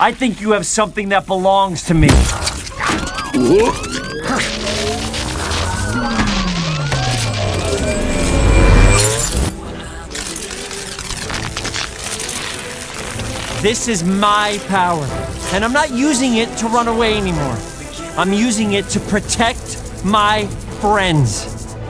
I think you have something that belongs to me. This is my power, and I'm not using it to run away anymore. I'm using it to protect my friends.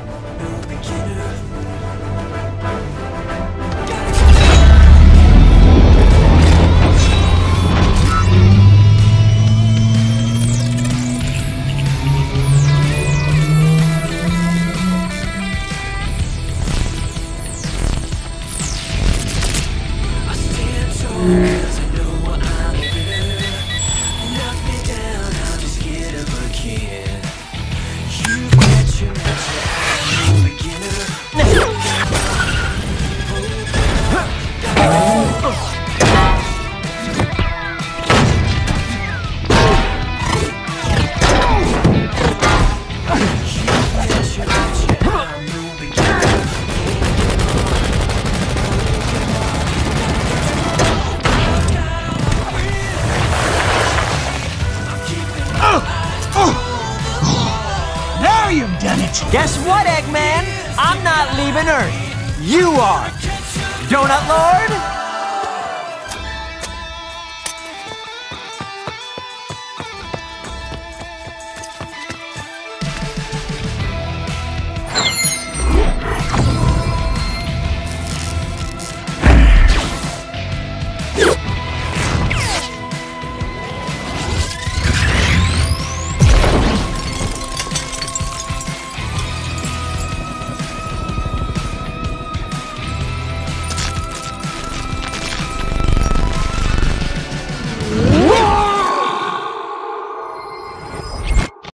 Guess what, Eggman? I'm not leaving Earth. You are. Donut Lord?